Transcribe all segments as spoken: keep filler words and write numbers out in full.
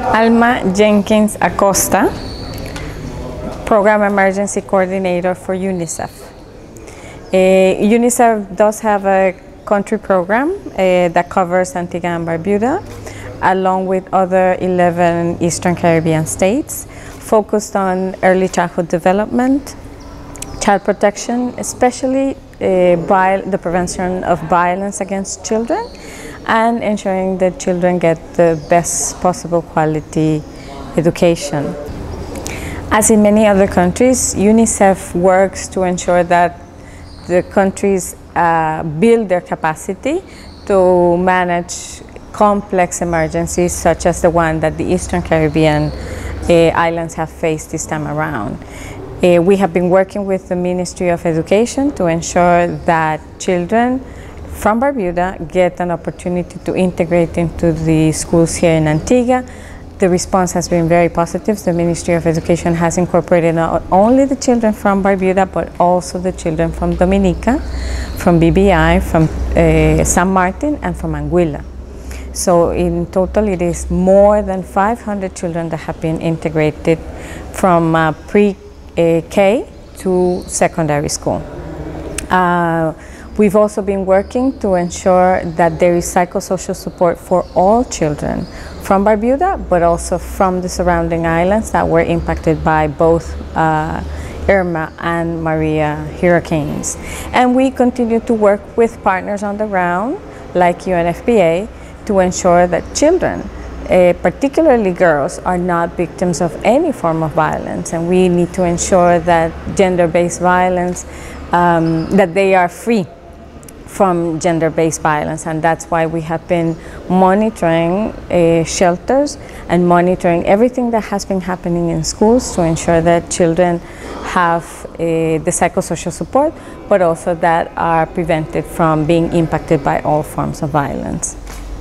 Alma Jenkins Acosta, Program Emergency Coordinator for UNICEF. Uh, UNICEF does have a country program uh, that covers Antigua and Barbuda, along with other eleven Eastern Caribbean states, focused on early childhood development, child protection, especially uh, the prevention of violence against children, and ensuring that children get the best possible quality education. As in many other countries, UNICEF works to ensure that the countries uh, build their capacity to manage complex emergencies such as the one that the Eastern Caribbean uh, islands have faced this time around. Uh, we have been working with the Ministry of Education to ensure that children from Barbuda get an opportunity to integrate into the schools here in Antigua. The response has been very positive. The Ministry of Education has incorporated not only the children from Barbuda, but also the children from Dominica, from B B I, from uh, San Martin, and from Anguilla. So in total, it is more than five hundred children that have been integrated from uh, pre-K to secondary school. Uh, we've also been working to ensure that there is psychosocial support for all children from Barbuda, but also from the surrounding islands that were impacted by both uh, Irma and Maria hurricanes. And we continue to work with partners on the ground, like U N F P A, to ensure that children, uh, particularly girls, are not victims of any form of violence. And we need to ensure that gender-based violence, um, that they are free from gender-based violence, and that's why we have been monitoring uh, shelters and monitoring everything that has been happening in schools to ensure that children have uh, the psychosocial support, but also that are prevented from being impacted by all forms of violence.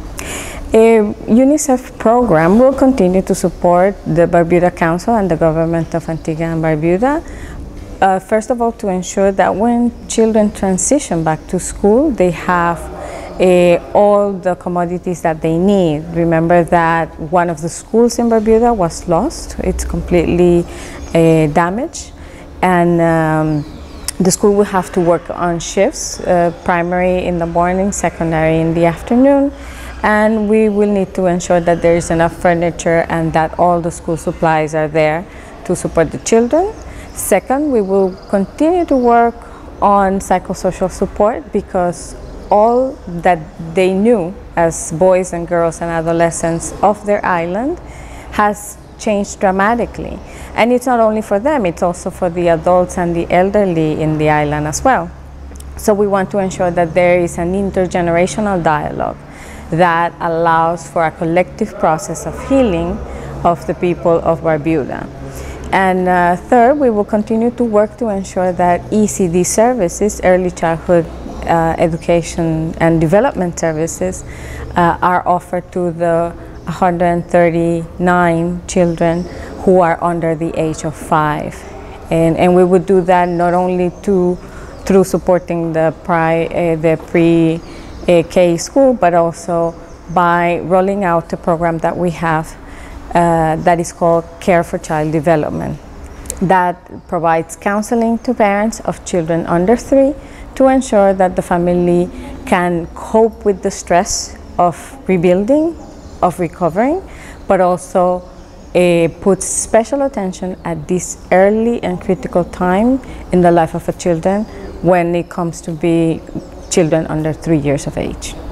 A UNICEF program will continue to support the Barbuda Council and the government of Antigua and Barbuda. Uh, first of all, to ensure that when children transition back to school, they have uh, all the commodities that they need. Remember that one of the schools in Barbuda was lost. It's completely uh, damaged. And um, the school will have to work on shifts, uh, primary in the morning, secondary in the afternoon. And we will need to ensure that there is enough furniture and that all the school supplies are there to support the children. Second, we will continue to work on psychosocial support, because all that they knew as boys and girls and adolescents of their island has changed dramatically. And it's not only for them, it's also for the adults and the elderly in the island as well. So we want to ensure that there is an intergenerational dialogue that allows for a collective process of healing of the people of Barbuda. And uh, third, we will continue to work to ensure that E C D services, early childhood uh, education and development services, uh, are offered to the one hundred thirty-nine children who are under the age of five. And, and we would do that not only to, through supporting the, pri, uh, the pre-K school, but also by rolling out a program that we have Uh, that is called Care for Child Development, that provides counseling to parents of children under three to ensure that the family can cope with the stress of rebuilding, of recovering, but also uh, puts special attention at this early and critical time in the life of a children when it comes to be children under three years of age.